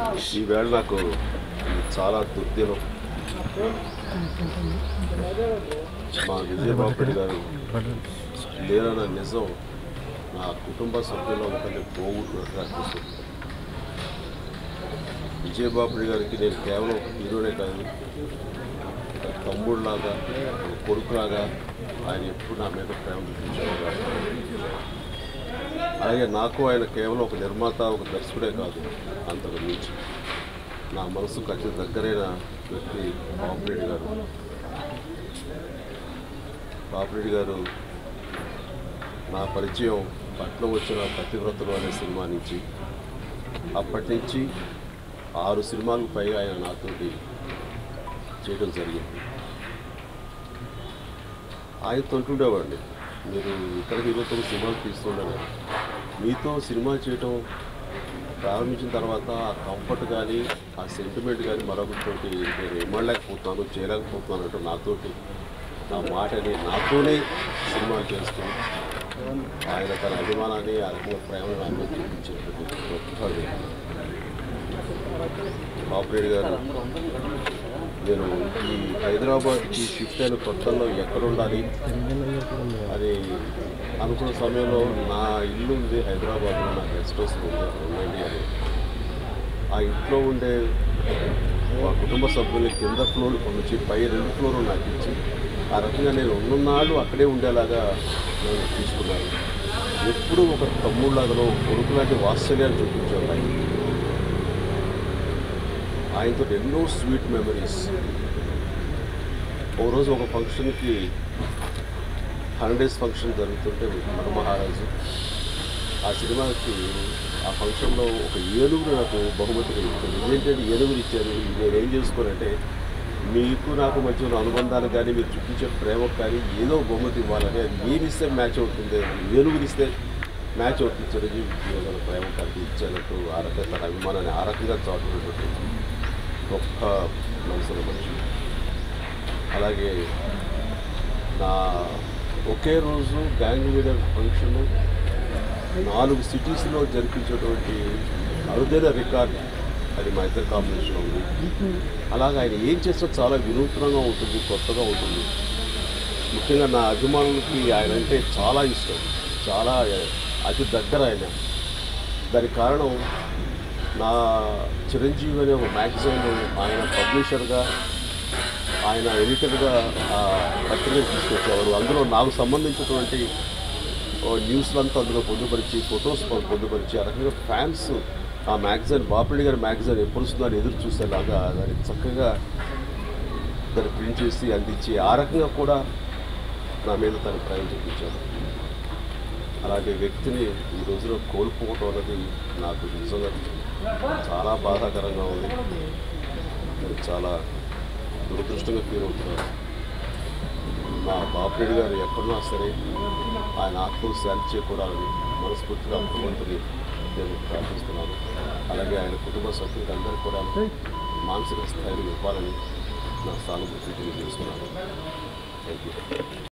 ఈవేళ నాకు చాలా దుర్దినం. మా విజయబాబు గారు లేరన్న నిజం నా కుటుంబ సభ్యుల్లో ఒకరిని పోగొట్టుకున్నట్టు అనిపిస్తుంది. విజయబాబు గారికి నేను కేవలం ఒక హీరోనే కాదు, ఒక తమ్ముడులాగా, ఒక కొడుకులాగా ఆయన ఎప్పుడు నా మీద ప్రేమ చూపించేవారు. అలాగే నాకు ఆయన కేవలం ఒక నిర్మాత, ఒక దర్శకుడే కాదు, అంతకు మించి నా మనసుకు అతి దగ్గరైన వ్యక్తి బాపిరెడ్డి గారు. బాపిరెడ్డి గారు నా పరిచయం పట్నం వచ్చిన పతివ్రతలు అనే సినిమా నుంచి, అప్పటి నుంచి 6 సినిమాలకు పైగా ఆయన నాతోటి చేయడం జరిగింది. ఆయనతో అంటుండేవాడిని, మీరు ఇతర హీరోతో సినిమాలు తీస్తుండగా మీతో సినిమా చేయటం ప్రారంభించిన తర్వాత ఆ కంఫర్ట్ కానీ ఆ సెంటిమెంట్ కానీ మరొకటి నేను ఇమ్మలేకపోతున్నాను, చేయలేకపోతున్నాను అంటూ నాతోటి నా మాటని నాతోనే సినిమాలు చేసుకుని ఆయన తన అభిమానాన్ని ఆయన ప్రేమను నాకు చూపించినటువంటి గొప్ప బాపిరెడ్డి గారు. నేను ఈ హైదరాబాద్కి షిఫ్ట్ అయిన కొత్తలో ఎక్కడ ఉండాలి అని అనుకున్న సమయంలో నా ఇల్లు ఉంది హైదరాబాద్లో, నా గెస్ట్ హౌస్ ఉండండి అని ఆ ఇంట్లో ఉండే మా కుటుంబ సభ్యుల్ని కింద ఫ్లోర్ నుంచి పై 2 ఫ్లోర్లు నాకు ఇచ్చి ఆ రకంగా నేను ఉన్ననాళ్ళు అక్కడే ఉండేలాగా నేను తీసుకున్నాను. ఎప్పుడూ ఒక తమ్ముళ్ళలో కొడుకు లాంటి వాత్సల్యాన్ని చూపించేవాళ్ళు. ఆయనతో ఎన్నో స్వీట్ మెమరీస్. ఓ రోజు ఒక ఫంక్షన్కి 100 days ఫంక్షన్ జరుగుతుంటే మహారాజు ఆ సినిమాకి ఆ ఫంక్షన్లో ఒక ఏనుగురు నాకు బహుమతిగా ఇచ్చారు. ఇదేంటంటే ఏనుగురు ఇచ్చారు, నేనేం చేసుకోనంటే మీకు నాకు మధ్య ఉన్న అనుబంధాలు కానీ మీరు చూపించే ప్రేమకు కానీ ఏదో బహుమతి ఇవ్వాలని, అది ఏమి ఇస్తే మ్యాచ్ అవుతుంది, ఏనుగురు ఇస్తే మ్యాచ్ అవుతుంది, చిరంజీవి జీవన ప్రేమ కలిగి ఇచ్చేటట్టు ఆ రకంగా తన అభిమానాన్ని ఆ రకంగా చాటుకున్నట్టు గొప్ప మనసుల మనిషి. అలాగే నా ఒకే రోజు గ్యాంగ్ లీడర్ ఫంక్షన్ 4 సిటీస్లో జరిపించేటువంటి అరుదైన రికార్డ్, అది మా ఇద్దరు కాంబినేషన్ ఉంది. అలాగే ఆయన ఏం చేస్తే చాలా వినూత్నంగా ఉంటుంది, కొత్తగా ఉంటుంది. ముఖ్యంగా నా అభిమానులకి ఆయన అంటే చాలా ఇష్టం, చాలా అతి దగ్గర ఆయన. దానికి కారణం నా చిరంజీవి అనే ఒక మ్యాగజైన్ ఆయన పబ్లిషర్గా, ఆయన ఎడిటర్గా పత్రికలు తీసుకొచ్చేవారు. అందులో నాకు సంబంధించినటువంటి న్యూస్లంతా అందులో పొందుపరిచి, ఫొటోస్ పొందుపరిచి, ఆ రకంగా ఫ్యాన్స్ ఆ మ్యాగజైన్ బాపిరెడ్డి గారి మ్యాగజైన్ ఎప్పుడు వస్తుందని ఎదురు చూసేలాగా దాన్ని చక్కగా దాన్ని ప్రింట్ చేసి అందించి ఆ రకంగా కూడా నా మీద తన ప్రేమ చూపించాను. అలాంటి వ్యక్తిని ఈ రోజులో కోల్పోవటం అనేది నాకు నిజంగా చాలా బాధాకరంగా ఉంది. నేను చాలా దురదృష్టంగా ఫీల్ అవుతున్నాను. మా బాపిరెడ్డి గారు ఎక్కడున్నా సరే ఆయన ఆత్మకు శాంతి చేకూరాలని మనస్ఫూర్తిగా భగవంతుని నేను ప్రార్థిస్తున్నాను. అలాగే ఆయన కుటుంబ సభ్యులకి అందరికీ కూడా మానసిక స్థైర్యం ఇవ్వాలని నా సానుభూతి తెలియజేస్తున్నాను. Thank you.